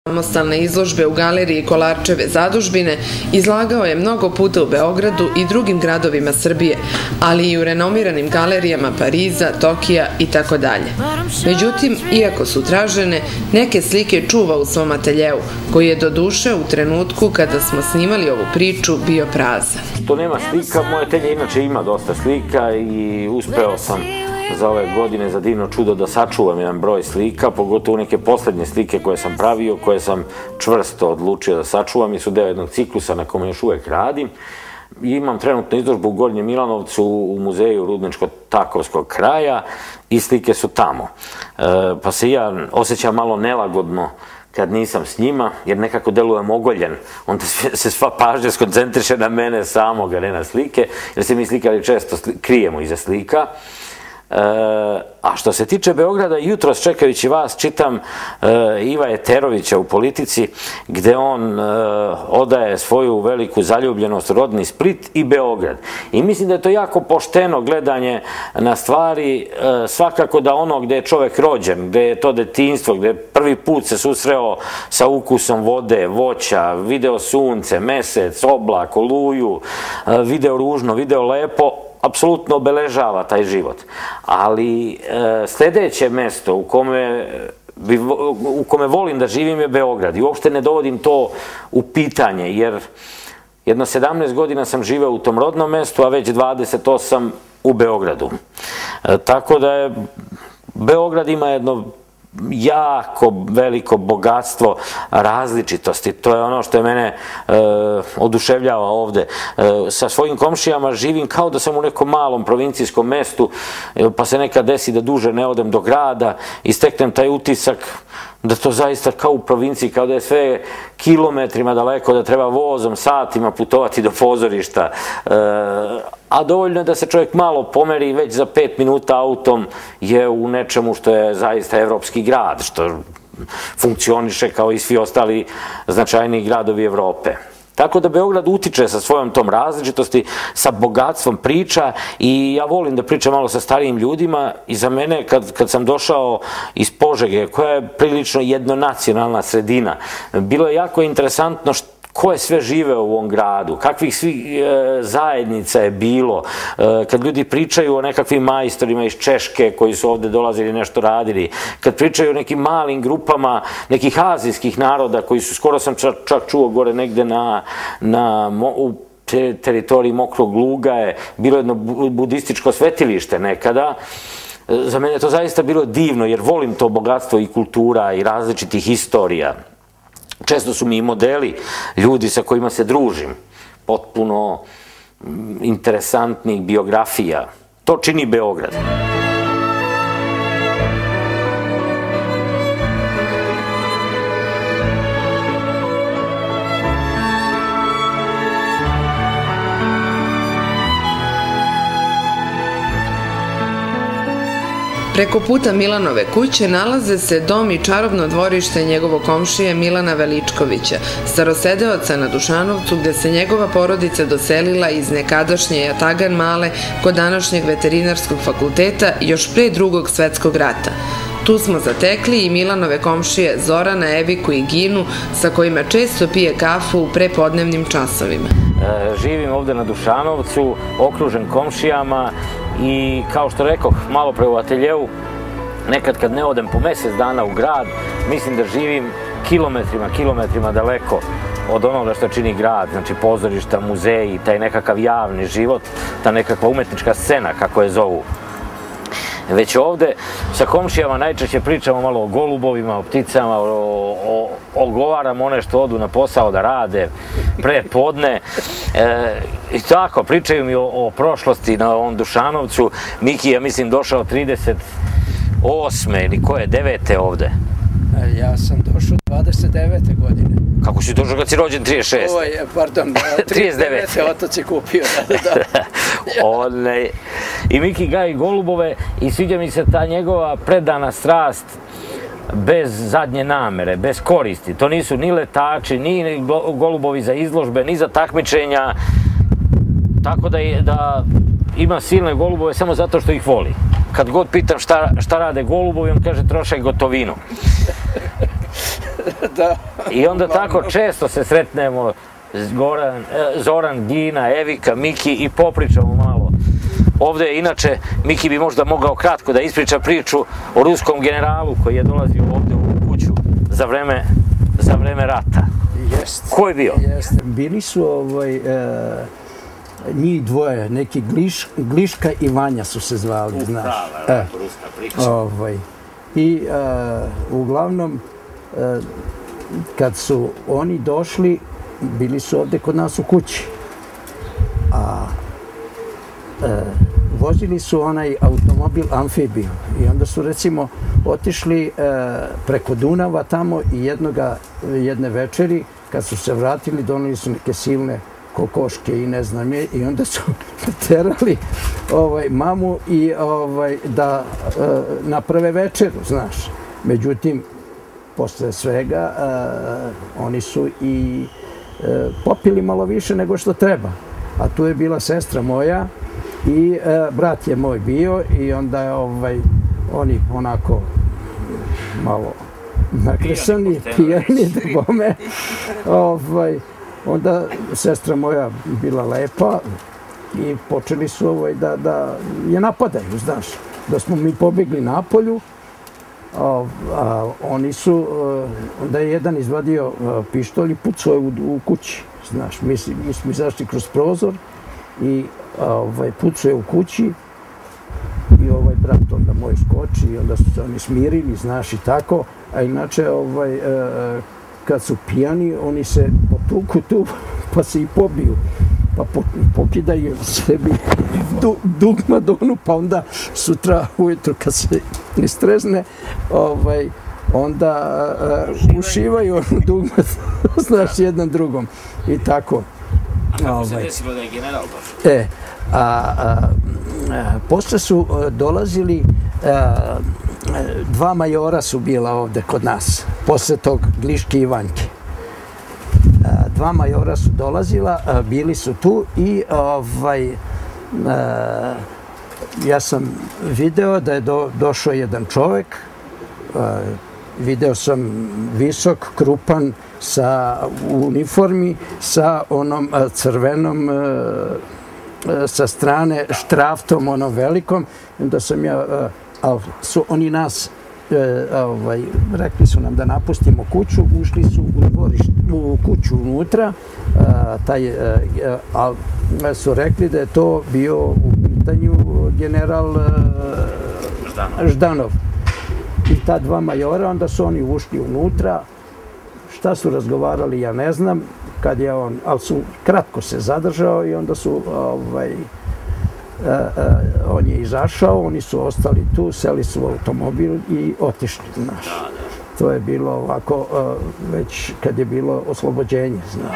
samostalne izložbe u galeriji Kolarčeve zadužbine izlagao je mnogo puta u Beogradu i drugim gradovima Srbije, ali i u renomiranim galerijama Pariza, Tokija itd. Međutim, iako su tražene, neke slike čuva u svom ateljeu, koji je doduše u trenutku kada smo snimali ovu priču bio prazan. Što nema slika, moje atelje inače ima dosta slika i uspeo sam za ove godine za divno čudo da sačuvam jedan broj slika, pogotovo neke poslednje slike koje sam pravio, koje sam čvrsto odlučio da sačuvam i su deo jednog ciklusa na kome još uvek radim. Imam trenutnu izložbu u Gornjem Milanovcu u muzeju Rudničko-Takovskog kraja i slike su tamo. Pa se ja osjećam malo nelagodno kad nisam s njima, jer nekako delujem ogoljen, onda se sva pažnja skoncentriše na mene samog, a ne na slike, jer se mi slikari često krijemo iza slika. A što se tiče Beograda, jutros čekajući vas čitam Iva Eterovića u Politici, gde on odaje svoju veliku zaljubljenost rodni Split i Beograd. I mislim da je to jako pošteno gledanje na stvari, svakako da ono gde je čovek rođen, gde je to detinjstvo, gde je prvi put se susreo sa ukusom vode, voća, video sunce, mesec, oblak, oluju, video ružno, video lepo, apsolutno obeležava taj život. Ali sledeće mesto u kome volim da živim je Beograd i uopšte ne dovodim to u pitanje, jer jedno 17 godina sam živeo u tom rodnom mestu, a već 28 u Beogradu. Tako da je Beograd ima jedno jako veliko bogatstvo različitosti. To je ono što je mene oduševljava ovde. Sa svojim komšijama živim kao da sam u nekom malom provincijskom mestu, pa se nekad desi da duže ne odem do grada i steknem taj utisak da to zaista kao u provinciji, kao da je sve kilometrima daleko, da treba vozom, satima putovati do pozorišta. A dovoljno je da se čovjek malo pomeri i već za 5 minuta autom je u nečemu što je zaista evropski grad, što funkcioniše kao i svi ostali značajniji gradovi Evrope. Tako da Beograd utiče sa svojom tom različitosti, sa bogatstvom priča i ja volim da pričam malo sa starijim ljudima i za mene kad sam došao iz Požege, koja je prilično jednonacionalna sredina, bilo je jako interesantno ko je sve živeo u ovom gradu, kakvih svih zajednica je bilo, kad ljudi pričaju o nekakvim majstorima iz Češke koji su ovde dolazili i nešto radili, kad pričaju o nekim malim grupama nekih azijskih naroda koji su, skoro sam čak čuo gore negde u teritoriji Mokrog Luga je bilo jedno budističko svetilište nekada. Za mene je to zaista bilo divno jer volim to bogatstvo i kultura i različitih istorija. Često su mi i modeli ljudi sa kojima se družim, potpuno interesantnih biografija. To čini Beograd. Preko puta Milanove kuće nalaze se dom i čarobno dvorište njegovog komšije Milana Veličkovića, starosedeoca na Dušanovcu, gde se njegova porodica doselila iz nekadašnje Jatagan Male kod današnjeg veterinarskog fakulteta još pre Drugog svetskog rata. Tu smo zatekli i Milanove komšije Zorana, Eviku i Ginu, sa kojima često pije kafu u prepodnevnim časovima. Živim ovde na Dušanovcu, okružen komšijama i kao što rekoh malo pre u ateljeu, nekad kad ne odem po mesec dana u grad, mislim da živim kilometrima daleko od onoga što čini grad, znači pozorišta, muzeji, taj nekakav javni život, ta nekakva umetnička scena, kako je zovu. Već ovde sa komšijama najčešće pričamo malo o golubovima, o pticama, ogovaramo one što odu na posao da rade pre podne. I tako, pričaju mi o prošlosti na ovom Dušanovcu. Miki je, mislim, došao 38. ili koje, 9. ovde? Ja sam došao 29. godine. Kako si došao kad si rođen 36? Pardon, 39. otac je kupio. I Miki gaji golubove i sviđa mi se ta njegova predana strast bez zadnje namere, bez koristi. To nisu ni letači, ni golubovi za izložbe, ni za takmičenja. Tako da ima silne golubove samo zato što ih voli. Kad god pitam šta rade golubovi, on kaže troše gotovinu. I onda tako često se sretnemo, Zoran, Gina, Evika, Miki i popričamo malo. Ovde, inače, Miki bi možda mogao kratko da ispriča priču o ruskom generalu koji je dolazio ovde u kuću za vreme rata. Ko je bio? Bili su njih dvoje, neki Gliška i Vanja su se zvali, znaš. Ruska priča. I uglavnom, kad su oni došli, bili su ovde kod nas u kući. A vozili su onaj automobil amfibiju i onda su recimo otišli preko Dunava tamo i jedne večeri kad su se vratili doneli su neke silne kokoške i ne znam je i onda su terali mamu i da naprave večeru, znaš. Međutim, posle svega oni su i popili malo više nego što treba. A tu je bila sestra moja i brat je moj bio i onda je oni onako malo nakrešani, pijani da bome. Onda sestra moja bila lepa i počeli su da je napadaju, znaš. Da smo mi pobjegli napolju, a oni su, onda je jedan izvadio pištolj i pucao u kući, znaš. Mi smo izašli kroz prozor i pucao je u kući i brat onda moj skoči i onda su se oni smirili, znaš, i tako. A inače, kad su pijani, oni se potuku tu, pa se i pobiju. Pa pokidaju sebi dugmadonu, pa onda sutra ujutru kad se istrezne, onda ušivaju onu dugmadu, znaš, jedan drugom. I tako. A kako se desilo da je general došao? Posle su dolazili, dva majora su bila ovde kod nas, posle tog Gliške i Vanjke. Dva majora su dolazila, bili su tu i ja sam video da je došao jedan čovek, video sam visok, krupan, u uniformi, sa onom crvenom, sa strane štraftom, onom velikom. Onda sam ja, ali su oni nas, rekli su nam da napustimo kuću, ušli su u kuću unutra, ali su rekli da je to bio u pitanju general Ždanov. I ta dva majora, onda su oni ušli unutra, šta su razgovarali, ja ne znam, kad je on, ali su kratko se zadržao i onda su, on je izašao, oni su ostali tu, seli su u automobil i otišli, znaš. To je bilo ovako, već kad je bilo oslobođenje, znaš.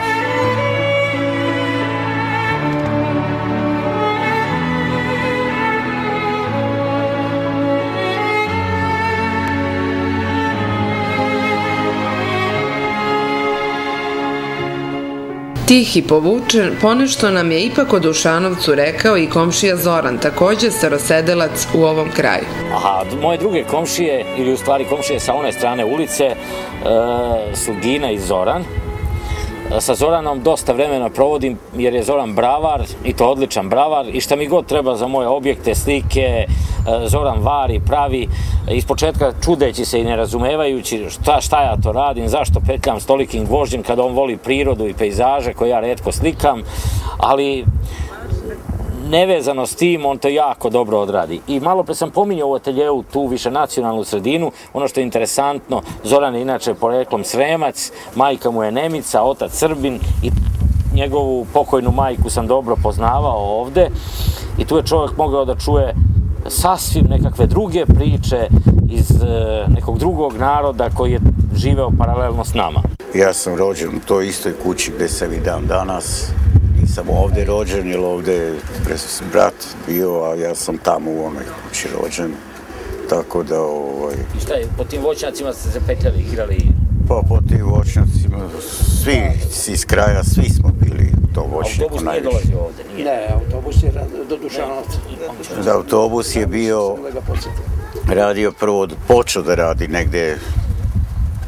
Tih i povučen, ponešto nam je ipak o Dušanovcu rekao i komšija Zoran, takođe starosedelac u ovom kraju. Moje druge komšije, ili u stvari komšije sa one strane ulice, su Gina i Zoran. Sa Zoranom dosta vremena provodim jer je Zoran bravar i to odličan bravar i šta mi god treba za moje objekte, slike, Zoran vari, pravi, ispočetka čudeći se i nerazumevajući šta ja to radim, zašto petljam s tolikim gvožđem kada on voli prirodu i pejzaže koje ja retko slikam, ali nevezano s tim, on to jako dobro odradi. I malo pre sam pominjao u ateljeu tu više nacionalnu sredinu, ono što je interesantno, Zoran je inače poreklom Sremac, majka mu je Nemica, otac Srbin i njegovu pokojnu majku sam dobro poznavao ovde i tu je čovjek mogao da čuje sasvim nekakve druge priče iz nekog drugog naroda koji je živeo paralelno s nama. Ja sam rođen u toj istoj kući gde sam i dan danas. Nisam ovde rođen, jer ovde je brat bio, a ja sam tamo u onoj kući rođen. Tako da... I šta je, po tim voćnjacima ste se petljali, igrali? Pa po tim voćnjacima, svi iz kraja, svi smo bili to voćnjako najviše. Autobus nije dolazio ovde, nije? Ne, autobus je do Dušanovca. Autobus je bio, radio prvo, počeo da radi negde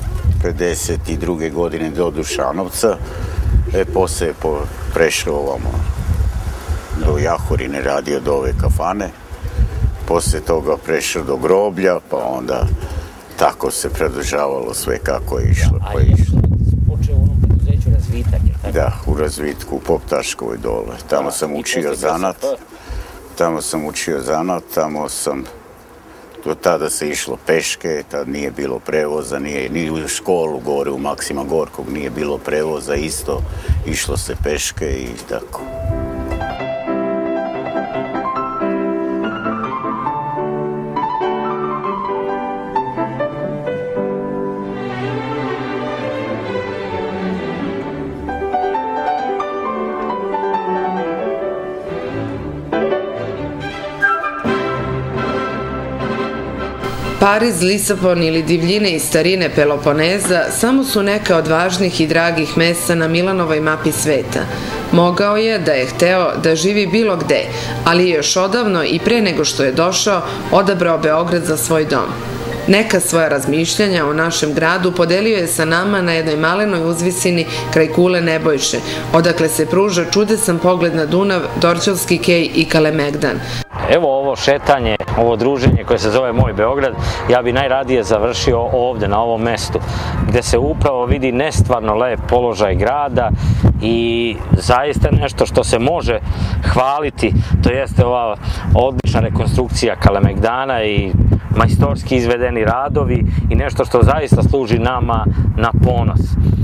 52. godine do Dušanovca, posle je prešao ovamo do Jahorine, radio do ove kafane, posle toga prešao do groblja, pa onda tako se predržavalo sve kako je išlo. A je počeo u onom preduzeću Razvitak, je tako? Da, u Razvitku, u Poptaškovoj dole. Tamo sam učio zanat. Tamo sam, do tada se išlo peške, tad nije bilo prevoza, ni u školu gore u Maksima Gorkog nije bilo prevoza, isto išlo se peške i tako. Pariz, Lisabon ili divljine iz starine Peloponeza samo su neka od važnih i dragih mesta na Milanovoj mapi sveta. Mogao je, da je hteo, da živi bilo gde, ali je još odavno i pre nego što je došao, odabrao Beograd za svoj dom. Neka svoja razmišljanja o našem gradu podelio je sa nama na jednoj malenoj uzvisini kraj kule Nebojše, odakle se pruža čudesan pogled na Dunav, Dorćolski kej i Kalemegdan. Evo ovo šetanje, ovo druženje koje se zove Moj Beograd, ja bi najradije završio ovde, na ovom mestu, gde se upravo vidi nestvarno lep položaj grada i zaista nešto što se može hvaliti, to jeste ova odlična rekonstrukcija Kalemegdana i majstorski izvedeni radovi i nešto što zaista služi nama na ponos.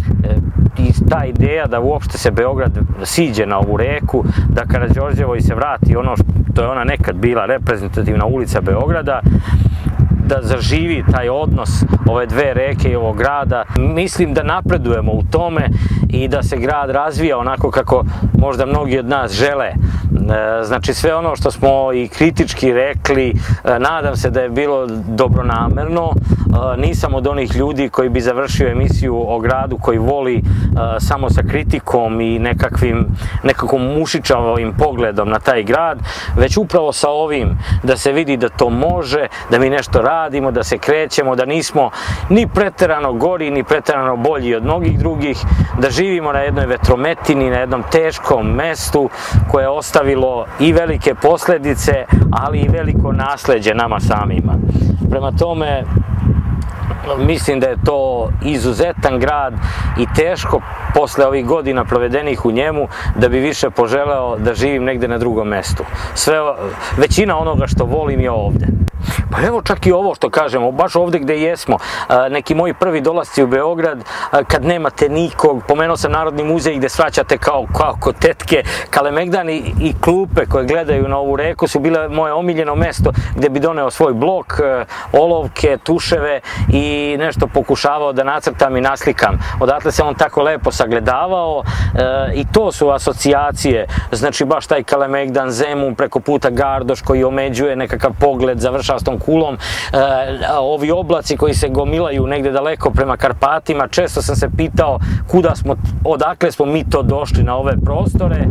I ta ideja da uopšte se Beograd siđe na ovu reku, da Karađorđevoj se vrati ono što je ona nekad bila reprezentativna ulica Beograda, da zaživi taj odnos ove dve reke i ovog grada. Mislim da napredujemo u tome i da se grad razvija onako kako možda mnogi od nas žele. Znači sve ono što smo i kritički rekli, nadam se da je bilo dobronamerno. Nisam od onih ljudi koji bi završio emisiju o gradu koji voli samo sa kritikom i nekakvom mušičavim pogledom na taj grad, već upravo sa ovim da se vidi da to može, da mi nešto radimo, da se krećemo, da nismo ni preterano gori, ni preterano bolji od mnogih drugih, da živimo na jednoj vetrometini, na jednom teškom mestu koje je ostavilo i velike posledice, ali i veliko nasleđe nama samima. Prema tome, mislim da je to izuzetan grad i teško posle ovih godina provedenih u njemu da bi više poželeo da živim negde na drugom mestu. Većina onoga što volim je ovde. Pa evo čak i ovo što kažemo, baš ovde gde jesmo, neki moji prvi dolasci u Beograd, kad nemate nikog, pomenuo sam Narodni muzej gde svraćate kao kod tetke, Kalemegdan i klupe koje gledaju na ovu reku su bile moje omiljeno mesto gde bi doneo svoj blok, olovke, tuševe i nešto pokušavao da nacrtam i naslikam. Odatle se on tako lepo sagledavao i to su asocijacije, znači baš taj Kalemegdan, Zemun, preko puta Gardoš koji omeđuje nekakav pogled, završava s tom kulom, ovi oblaci koji se gomilaju negde daleko prema Karpatima, često sam se pitao odakle smo mi to došli na ove prostore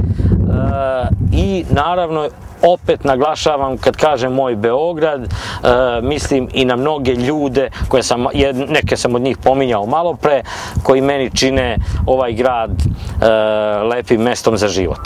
i naravno opet naglašavam kad kažem Moj Beograd, mislim i na mnoge ljude, neke sam od njih pominjao malo pre, koji meni čine ovaj grad lepim mestom za život.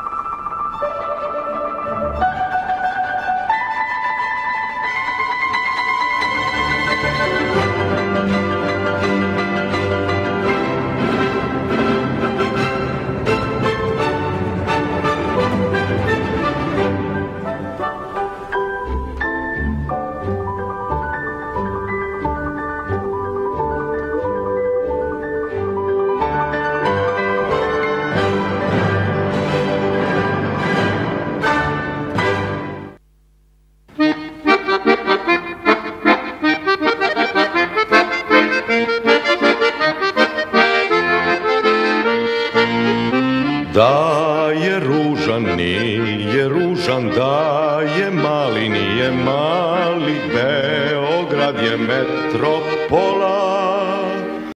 Da je ružan, nije ružan, da je mali, nije mali, Beograd je metropola.